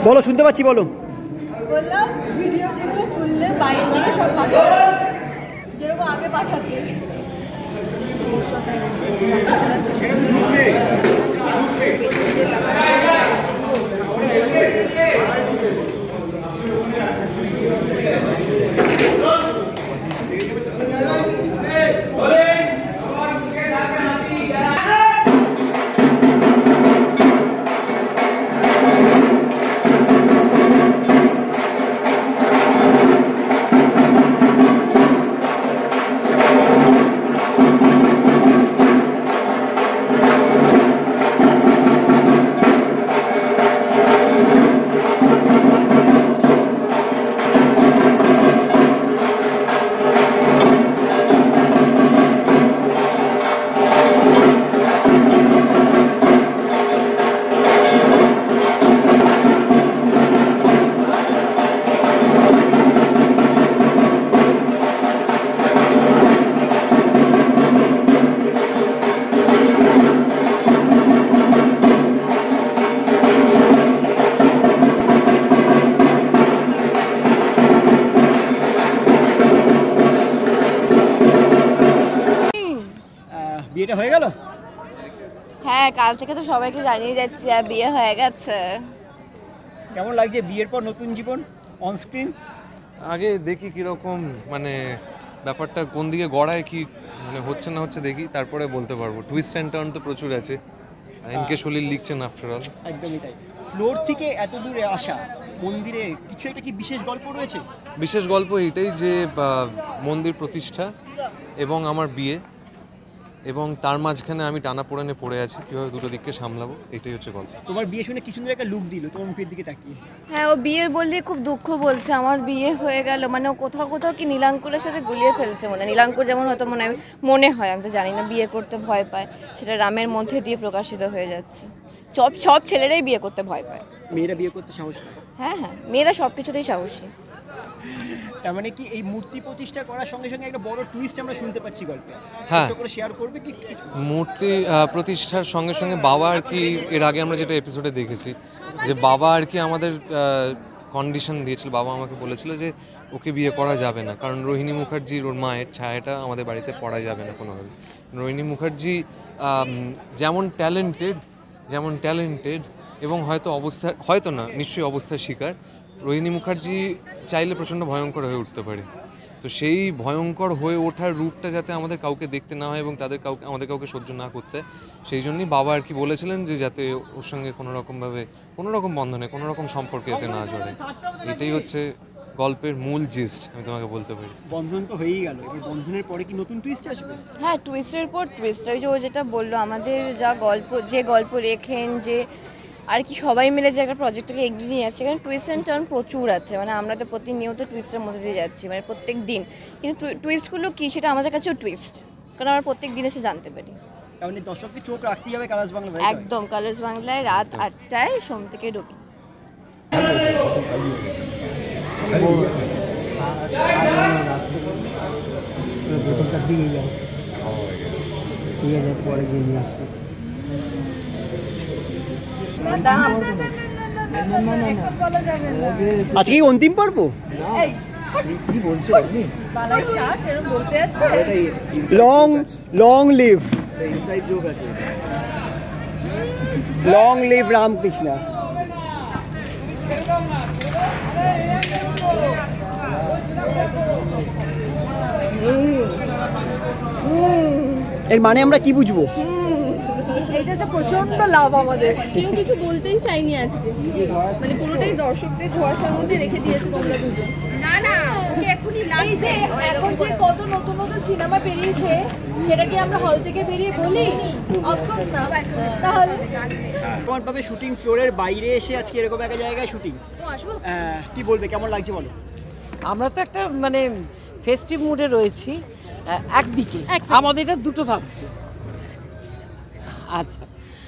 বলো, শুনতে পাচ্ছি, বলো। বললাম ভিডিও যেগুলো তুললে বাইরে সব পাঠাবে, যেরকম আগে পাঠাতে। বিয়েটা হয়ে গেল? হ্যাঁ, কাল থেকে তো সবাইকে জানিয়ে যাচ্ছি আর বিয়ে হয়ে গেছে। কেমন লাগছে বিয়ের পর নতুন জীবন অন স্ক্রিন? আগে দেখি কিরকম, মানে ব্যাপারটা কোন দিকে গড়ায়, কি মানে হচ্ছে না হচ্ছে দেখি, তারপরে বলতে পারবো। টুইস্ট অ্যান্ড টার্ন তো প্রচুর আছে, এনকে সলিল লিখছেন আফটার অল। একদমই তাই। ফ্লোর থেকে এত দূরে আসা মন্দিরে কিছু একটা কি বিশেষ গল্প রয়েছে? বিশেষ গল্প এইটাই যে মন্দির প্রতিষ্ঠা এবং আমার বিয়ে, এবং তার মাঝখানে আমি টানাপোড়েনে পড়ে আছি, কীভাবে দুটো দিককে সামলাবো, এটাই হচ্ছে গল্প। তোমার বিয়ে শুনে কি সুন্দর একটা লুক দিল তোমার মুখের দিকে তাকিয়ে। হ্যাঁ, ও বিয়ে বললে খুব দুঃখ বলছে আমার বিয়ে হয়ে গেল, মানে ও কোথাও কোথাও কি নীলাঙ্কুরের সাথে গুলিয়ে ফেলছে। মানে নীলাঙ্কুর যেমন হয়তো মনে হয়, আমি তো জানি না, বিয়ে করতে ভয় পায়, সেটা রামের মধ্যে দিয়ে প্রকাশিত হয়ে যাচ্ছে। সব ছেলেরাই বিয়ে করতে ভয় পায়। মেয়েরা বিয়ে করতে সাহস পায়? হ্যাঁ হ্যাঁ, মেয়েরা সব কিছুতেই সাহসী। তার মানে কি এই মূর্তি প্রতিষ্ঠা করার সঙ্গে সঙ্গে একটা বড় টুইস্ট আমরা শুনতে পাচ্ছি গল্পে? হ্যাঁ, করে শেয়ার করবে কি কিছু? মূর্তি প্রতিষ্ঠার সঙ্গে সঙ্গে বাবা আর কি, এর আগে আমরা যেটা এপিসোডে দেখেছি যে বাবা আর কি আমাদের কন্ডিশন দিয়েছিল। বাবা আমাকে বলেছিল যে ওকে বিয়ে করা যাবে না, কারণ রোহিণী মুখার্জির, ওর মায়ের ছায়াটা আমাদের বাড়িতে পড়া যাবে না কোনোভাবে। রোহিণী মুখার্জি যেমন ট্যালেন্টেড এবং হয়তো না নিশ্চয়ই অবস্থার শিকার, রোহিণী মুখার্জি চাইলে প্রচণ্ড ভয়ঙ্কর হয়ে উঠতে পারে। তো সেই ভয়ঙ্কর হয়ে ওঠার রূপটা যাতে আমাদের কাউকে দেখতে না হয় এবং আমাদের কাউকে সহ্য না করতে, সেই জন্যই বাবা আর কি বলেছিলেন যে যাতে ওর সঙ্গে কোনো রকম বন্ধনে, কোনো রকম সম্পর্কে যাতে না জড়ে। এটাই হচ্ছে গল্পের মূল জিস্ট, আমি তোমাকে বলতে পারি। বন্ধন তো হয়েই গেল, এবার বন্ধনের পরে কি নতুন টুইস্ট আসবে? হ্যাঁ, টুইস্টের পর টুইস্ট। ওই যে ও যেটা বললো, আমাদের যে গল্প রেখেন, যে আর কি সবাই মিলে যে একটা প্রজেক্টটাকে এগিয়ে নিয়ে যাচ্ছে, সেখানে টুইস্ট অ্যান্ড টার্ন প্রচুর আছে। মানে আমরা তো প্রতিনিয়ত টুইস্টের মধ্যে দিয়ে যাচ্ছি, মানে প্রত্যেক দিন। কিন্তু টুইস্টগুলো কী, সেটা আমাদের কাছেও টুইস্ট, কারণ আমরা প্রত্যেক দিন এসে জানতে পারি। কারণ দর্শককে চোখ রাখতেই হবে কালার্স বাংলা। একদম, কালার্স বাংলায় রাত 8টায় সোম থেকে রবি। আজকে কি অন্তিম পর্ব? কি বলছো আপনি? Long live, long live Ramakrishna. এর মানে আমরা কি বুঝবো? এটা হচ্ছে প্রচন্ড লাভ আমাদের। কেউ কিছু বলতেই চাইনি আজকে, মানে পুরোটাই দর্শকদের ধোঁয়াশার মধ্যে রেখে দিয়েছে তোমরা দুজন। না ওকে এখনই লাগছে। এখন যে কত নতুন নতুন সিনেমা বেরিয়েছে, সেটা কি আমরা হল থেকে বেরিয়ে বলি? অফকোর্স না। তাহলে ভাবে শুটিং ফ্লোরের বাইরে এসে আজকে এরকম একটা জায়গায় শুটিং, কি বলবে, কেমন লাগছে বলো? আমরা তো একটা মানে ফেস্টিভ মুডে রয়েছি। একদিকে আমাদের এটা দুটো ভাবছি। আচ্ছা,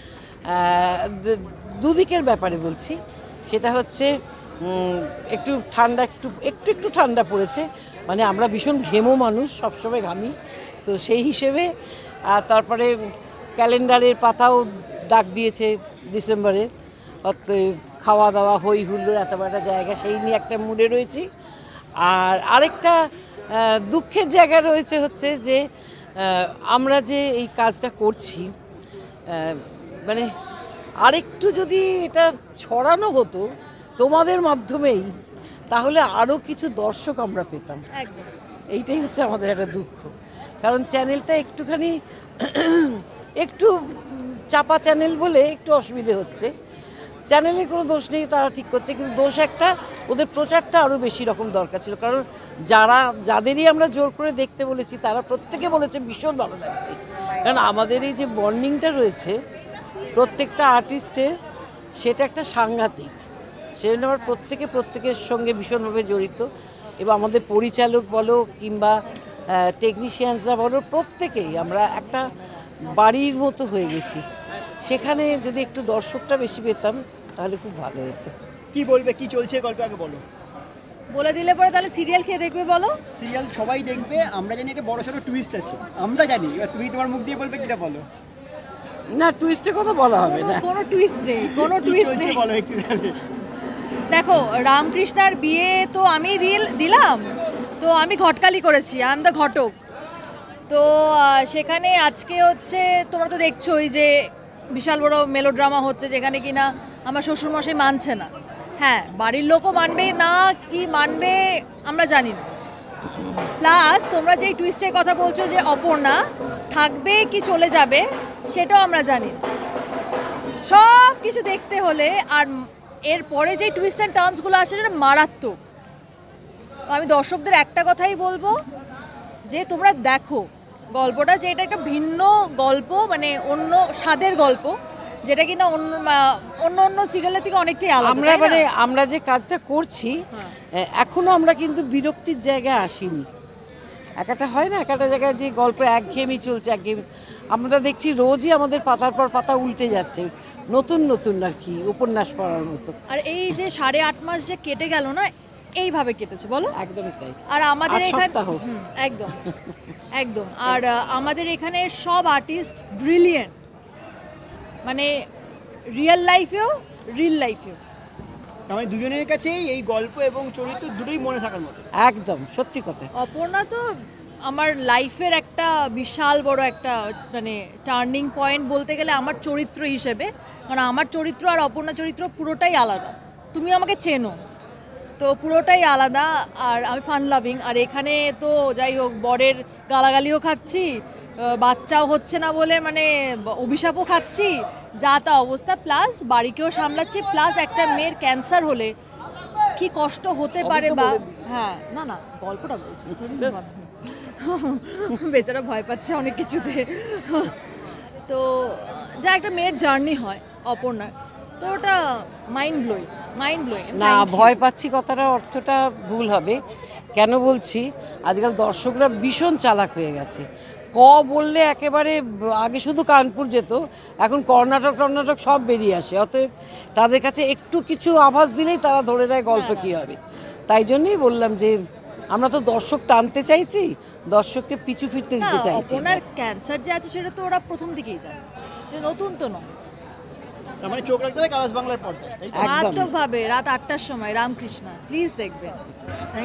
দুদিকের ব্যাপারে বলছি। সেটা হচ্ছে একটু ঠান্ডা, একটু ঠান্ডা পড়েছে। মানে আমরা ভীষণ ঘেমো মানুষ, সবসময় ঘামি, তো সেই হিসেবে। আর তারপরে ক্যালেন্ডারের পাতাও ডাক দিয়েছে ডিসেম্বরে, অতএব খাওয়া দাওয়া হই হুল্লোড় এত বড় একটা জায়গা, সেই নিয়ে একটা মুডে রয়েছি। আর আরেকটা দুঃখের জায়গা রয়েছে হচ্ছে যে আমরা যে এই কাজটা করছি, মানে আরেকটু যদি এটা ছড়ানো হতো তোমাদের মাধ্যমেই, তাহলে আরও কিছু দর্শক আমরা পেতাম। এইটাই হচ্ছে আমাদের একটা দুঃখ, কারণ চ্যানেলটা একটুখানি একটু চাপা চ্যানেল বলে একটু অসুবিধে হচ্ছে। চ্যানেলের কোনো দোষ নেই, তারা ঠিক করছে, কিন্তু দোষ একটা, ওদের প্রচারটা আরও বেশি রকম দরকার ছিল। কারণ যাদেরই আমরা জোর করে দেখতে বলেছি তারা প্রত্যেকে বলেছে ভীষণ ভালো লাগছে। কারণ আমাদের এই যে বন্ডিংটা রয়েছে প্রত্যেকটা আর্টিস্টের, সেটা একটা সাংঘাতিক। সেজন্য আমার প্রত্যেকের সঙ্গে ভীষণভাবে জড়িত, এবং আমাদের পরিচালক বলো কিংবা টেকনিশিয়ানসরা বলো, প্রত্যেকেই আমরা একটা বাড়ির মতো হয়ে গেছি। সেখানে যদি একটু দর্শকটা বেশি পেতাম তাহলে খুব ভালো হতো। কি বলবে, কি চলছে গল্প আগে বলো। বলে দিলে পরে তাহলে সিরিয়াল খেয়ে দেখবে বলো। সিরিয়াল সবাই দেখবে, আমরা জানি একটা বড় সড়ো টুইস্ট আছে, আমরা জানি, এবার তুমি তোমার মুখ দিয়ে বলবে কিটা বলো। না, টুইস্টের কথা বলা হবে না, কোনো টুইস্ট নেই, কোনো টুইস্ট নেই, বলো একটু। দেখো রামকৃষ্ণার বিয়ে তো আমি দিলাম, তো আমি ঘটকালি করেছি, আই এম দ্য ঘটক। তো সেখানে আজকে হচ্ছে তোমরা তো দেখছোই যে বিশাল বড় মেলোড্রামা হচ্ছে, যেখানে কিনা আমার শ্বশুরমশাই মানছে না। হ্যাঁ, বাড়ির লোকও মানবে না কি মানবে আমরা জানি না। প্লাস তোমরা যেই টুইস্টের কথা বলছো যে অপর্ণা থাকবে কি চলে যাবে, সেটাও আমরা জানি না। সব কিছু দেখতে হলে আর এরপরে যে টুইস্ট অ্যান্ড টার্নসগুলো আসে সেটা মারাত্মক। তো আমি দর্শকদের একটা কথাই বলবো যে তোমরা দেখো গল্পটা, যে এটা একটা ভিন্ন গল্প, মানে অন্য স্বাদের গল্প, যেটা কিনা অন্য সিরিয়ালের থেকে অনেকটাই আলাদা। আমরা যে কাজটা করছি এখনো আমরা কিন্তু বিরক্তির জায়গায় আসিনি। একটা হয় না, একটা জায়গায় যে গল্প একঘেয়েমি চলছে, একঘেয়েমি আমরা দেখছি রোজই আমাদের পাতার পর পাতা উল্টে যাচ্ছে, নতুন নতুন আর কি উপন্যাস পড়ার মতো। আর এই যে 8.5 মাস যে কেটে গেল না, এইভাবে কেটেছে বলো। একদমই তাই। আর আমাদের এখানে একদম একদম, আর আমাদের এখানে সব আর্টিস্ট ব্রিলিয়েন্ট, মানে রিয়েল লাইফেও রিল লাইফেও। মানে দুজনের কাছেই এই গল্প এবং চরিত্র দুটোই মনে থাকার মতো। একদম সত্যি কথা। অপর্ণা তো আমার লাইফের একটা বিশাল বড় একটা মানে টার্নিং পয়েন্ট বলতে গেলে আমার চরিত্র হিসেবে, কারণ আমার চরিত্র আর অপর্ণা চরিত্র পুরোটাই আলাদা। তুমি আমাকে চেনো, তো পুরোটাই আলাদা। আর আমি ফান লাভিং, আর এখানে তো যাই হোক বরের গালাগালিও খাচ্ছি, বাচ্চাও হচ্ছে না বলে মানে অভিশাপও খাচ্ছি, যা তা অবস্থা, প্লাস বাড়িকেও সামলাচ্ছি, প্লাস একটা মেয়ের ক্যান্সার হলে কি কষ্ট হতে পারে। বা হ্যাঁ, না না গল্পটা বলছি, বেচারা ভয় পাচ্ছে অনেক কিছুতে। তো যা একটা মেয়ের জার্নি হয় অপর্ণার, তো ওটা মাইন্ড ব্লোয়িং। না, ভয় পাচ্ছি কথাটা অর্থটা ভুল হবে। কেন বলছি, আজকাল দর্শকরা ভীষণ চালাক হয়ে গেছে। বললে একেবারে আগে শুধু কানপুর যেত, এখন কর্ণাটক সব বেরিয়ে আসে। অতএব তাদের কাছে একটু কিছু আভাস দিলেই তারা ধরে নেয় গল্প কী হবে। তাই জন্যই বললাম যে আমরা তো দর্শক টানতে চাইছি, দর্শককে পিছু ফিরতে দিতে চাইছি। ওনার ক্যান্সার যে আছে সেটা তো ওরা প্রথম থেকেই জানে, যে নতুন তো নয়। তার মানে চোখ রাখতে হবে কালাস বাংলার পর্দায়। মারাত্মকভাবে রাত 8টার সময় রামকৃষ্ণা, প্লিজ দেখবেন।